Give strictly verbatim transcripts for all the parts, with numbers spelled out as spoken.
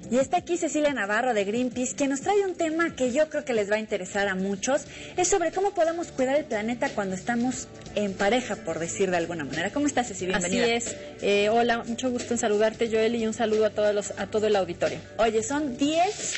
Y está aquí Cecilia Navarro de Greenpeace, que nos trae un tema que yo creo que les va a interesar a muchos. Es sobre cómo podemos cuidar el planeta cuando estamos en pareja, por decir de alguna manera. ¿Cómo estás, Ceci? Bienvenida. Así es. Eh, hola, mucho gusto en saludarte, Joel, y un saludo a todos los, a todo el auditorio. Oye, son diez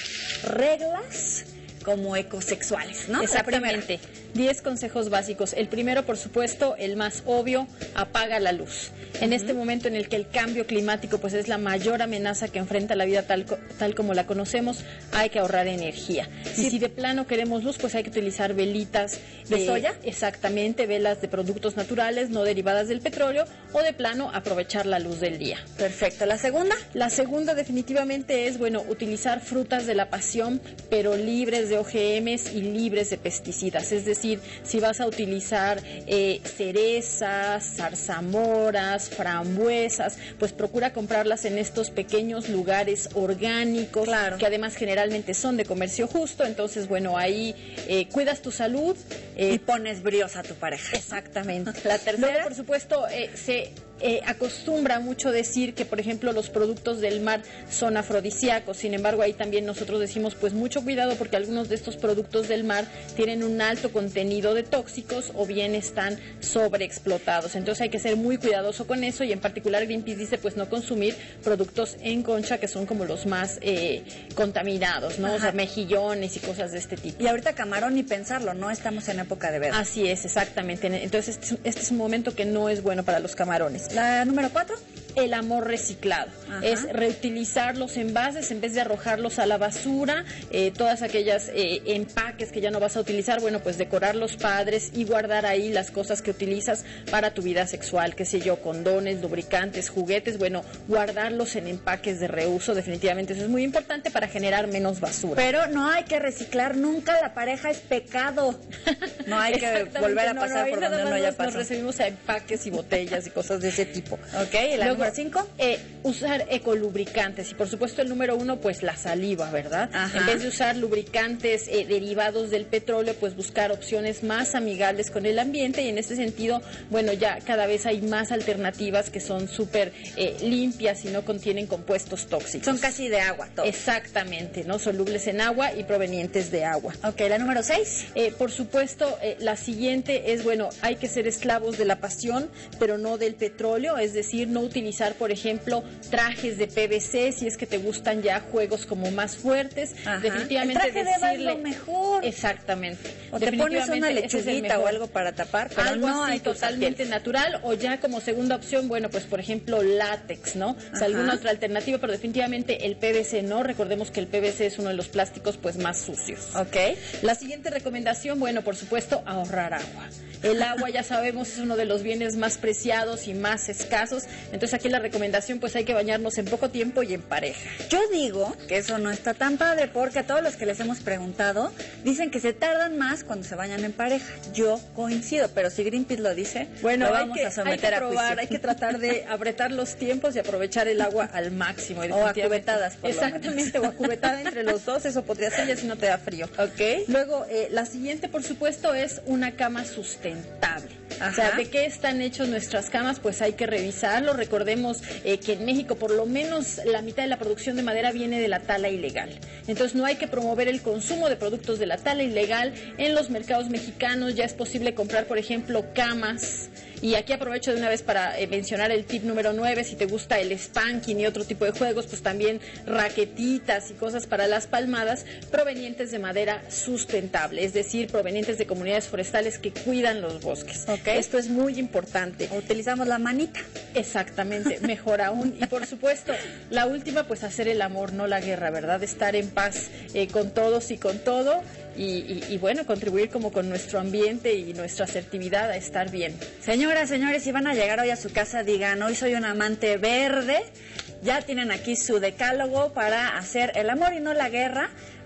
reglas como ecosexuales, ¿no? Exactamente. diez consejos básicos. El primero, por supuesto, el más obvio, apaga la luz. En uh-huh. este momento en el que el cambio climático pues es la mayor amenaza que enfrenta la vida tal, tal como la conocemos, hay que ahorrar energía. Sí. Y si de plano queremos luz, pues hay que utilizar velitas de eh, soya. Exactamente, velas de productos naturales, no derivadas del petróleo, o de plano aprovechar la luz del día. Perfecto. ¿La segunda? La segunda definitivamente es, bueno, utilizar frutas de la pasión, pero libres de O G Ms y libres de pesticidas. Es decir, si vas a utilizar eh, cerezas, zarzamoras, frambuesas, pues procura comprarlas en estos pequeños lugares orgánicos, claro, que además generalmente son de comercio justo. Entonces, bueno, ahí eh, cuidas tu salud eh, y pones bríos a tu pareja. Exactamente. La tercera, luego, por supuesto, eh, se Eh, acostumbra mucho decir que, por ejemplo, los productos del mar son afrodisíacos. Sin embargo, ahí también nosotros decimos, pues mucho cuidado, porque algunos de estos productos del mar tienen un alto contenido de tóxicos o bien están sobreexplotados. Entonces hay que ser muy cuidadoso con eso, y en particular Greenpeace dice pues no consumir productos en concha, que son como los más eh, contaminados, ¿no? Ajá. O sea, mejillones y cosas de este tipo. Y ahorita camarón, ni pensarlo, ¿no? Estamos en época de veda. Así es, exactamente. Entonces este, este es un momento que no es bueno para los camarones. La número cuatro, el amor reciclado. Ajá. Es reutilizar los envases en vez de arrojarlos a la basura, eh, todas aquellas eh, empaques que ya no vas a utilizar, bueno, pues decorar los padres y guardar ahí las cosas que utilizas para tu vida sexual, qué sé yo, condones, lubricantes, juguetes, bueno, guardarlos en empaques de reuso, definitivamente eso es muy importante para generar menos basura. Pero no hay que reciclar nunca, la pareja es pecado. No hay que volver a no, pasar no, por donde no ya nos, pasó. Nos recibimos a empaques y botellas y cosas de ese tipo. Ok, ¿y la número cinco? Eh, usar ecolubricantes, y por supuesto el número uno, pues la saliva, ¿verdad? Ajá. En vez de usar lubricantes eh, derivados del petróleo, pues buscar opciones más amigables con el ambiente, y en este sentido, bueno, ya cada vez hay más alternativas que son súper eh, limpias y no contienen compuestos tóxicos. Son casi de agua todo. Exactamente, ¿no? Solubles en agua y provenientes de agua. Ok, la número seis. Eh, por supuesto, eh, la siguiente es, bueno, hay que ser esclavos de la pasión, pero no del petróleo, es decir, no utilizar, por ejemplo, trajes de P V C si es que te gustan ya juegos como más fuertes. Ajá. Definitivamente el traje decirle de lo mejor. Exactamente. O te pones una lechuguita o algo para tapar, pero algo no así hay totalmente natural, o ya como segunda opción, bueno, pues por ejemplo látex, ¿no? O sea, alguna otra alternativa, pero definitivamente el P V C no. Recordemos que el P V C es uno de los plásticos pues más sucios. Ok. La siguiente recomendación, bueno, por supuesto, ahorrar agua. El agua, ya sabemos, es uno de los bienes más preciados y más escasos. Entonces aquí la recomendación, pues hay que bañarnos en poco tiempo y en pareja. Yo digo que eso no está tan padre, porque a todos los que les hemos preguntado dicen que se tardan más cuando se bañan en pareja. Yo coincido, pero si Greenpeace lo dice, bueno, lo vamos hay que, a someter hay que a probar, juicio. Hay que tratar de apretar los tiempos y aprovechar el agua al máximo. O a cubetadas, por Exactamente, o a cubetada entre los dos, eso podría ser, y así no te da frío. Ok. Luego, eh, la siguiente, por supuesto, es una cama sustentable. Ajá. O sea, ¿de qué están hechos nuestras camas? Pues hay que revisarlo. Recordemos eh, que en México por lo menos la mitad de la producción de madera viene de la tala ilegal. Entonces no hay que promover el consumo de productos de la tala ilegal. En los mercados mexicanos ya es posible comprar, por ejemplo, camas. Y aquí aprovecho de una vez para eh, mencionar el tip número nueve, si te gusta el spanking y otro tipo de juegos, pues también raquetitas y cosas para las palmadas provenientes de madera sustentable, es decir, provenientes de comunidades forestales que cuidan los bosques. Okay. Esto es muy importante. Utilizamos la manita. Exactamente, mejor aún. Y por supuesto, la última, pues hacer el amor, no la guerra, ¿verdad? Estar en paz eh, con todos y con todo. Y, y, y bueno, contribuir como con nuestro ambiente y nuestra asertividad a estar bien. Señoras, señores, si van a llegar hoy a su casa, digan, hoy soy un amante verde. Ya tienen aquí su decálogo para hacer el amor y no la guerra.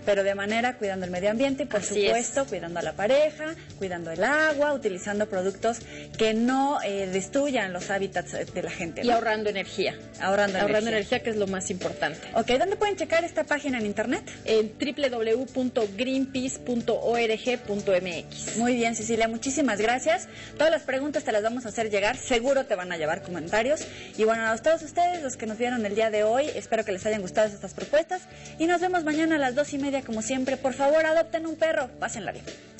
pero de manera cuidando el medio ambiente y por Así supuesto es. cuidando a la pareja, cuidando el agua, utilizando productos que no eh, destruyan los hábitats de la gente, ¿no? Y ahorrando energía. Ahorrando, Ahorrando energía. energía, que es lo más importante. Ok, ¿dónde pueden checar esta página en internet? En doble u doble u doble u punto greenpeace punto org punto m x. Muy bien, Cecilia, muchísimas gracias. Todas las preguntas te las vamos a hacer llegar, seguro te van a llevar comentarios. Y bueno, a todos ustedes, los que nos vieron el día de hoy, espero que les hayan gustado estas propuestas y nos vemos mañana a las dos y media como siempre. Por favor, adopten un perro, pásenla bien.